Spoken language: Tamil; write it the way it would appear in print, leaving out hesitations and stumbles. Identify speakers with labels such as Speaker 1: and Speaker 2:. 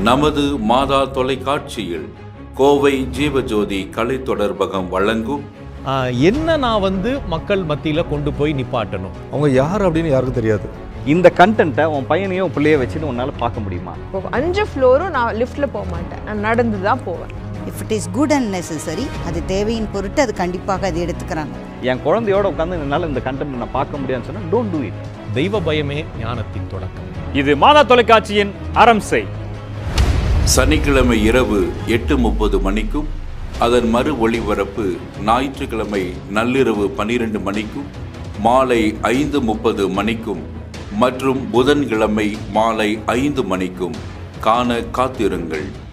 Speaker 1: நமது மாதா தொலைக்காட்சியில் கோவை ஜீவஜோதி கலை தொடர்பகம் வழங்கும்
Speaker 2: என்ன நான் மக்கள் மத்தியில் கொண்டு போய் நிப்பாட்டணும்.
Speaker 3: அவங்க யார் அப்படின்னு யாருக்கும் தெரியாது.
Speaker 4: இந்த கண்டென்ட்டை உன் பையனையும் பிள்ளைய வச்சுட்டு உன்னால் பார்க்க முடியுமா?
Speaker 5: 5 ஃப்ளோரும் நான் லிஃப்ட்டில் போக மாட்டேன், நான் நடந்து தான் போவேன்.
Speaker 6: If it is good and necessary, அது தேவையின் பொருட்டு அது கண்டிப்பாக அது எடுத்துக்கிறாங்க.
Speaker 4: என் குழந்தையோட உட்காந்து என்னால் இந்த கண்டென்ட் நான் பார்க்க முடியாதுன்னு சொன்னால் டோன்ட் டூ இட்.
Speaker 2: தெய்வ பயமே ஞானத்தின் தொடக்கம்.
Speaker 7: இது மாதா தொலைக்காட்சியின் ஆரம்சை.
Speaker 1: சனிக்கிழமை இரவு 8:30 மணிக்கும், அதன் மறு ஒளிபரப்பு ஞாயிற்றுக்கிழமை நள்ளிரவு 12 மணிக்கும், மாலை 5:30 மணிக்கும் மற்றும் புதன்கிழமை மாலை 5 மணிக்கும் காண காத்திருங்கள்.